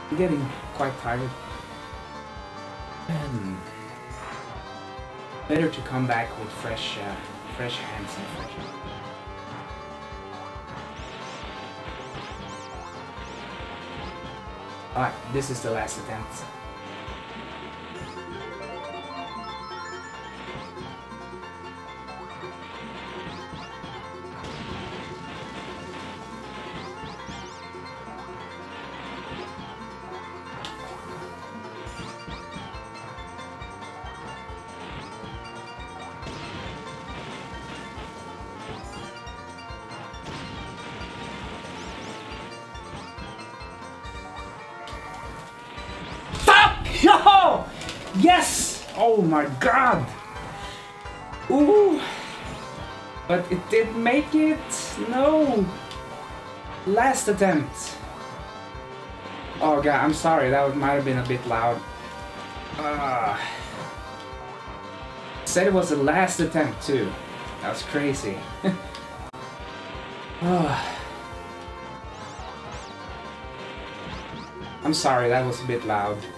I'm getting quite tired. Better to come back with fresh hands and fresh. Alright, this is the last attempt. Yo! Yes! Oh my god! Ooh! But it didn't make it. No! Last attempt. Oh god, I'm sorry. That might have been a bit loud. Said it was the last attempt too. That was crazy. I'm sorry, that was a bit loud.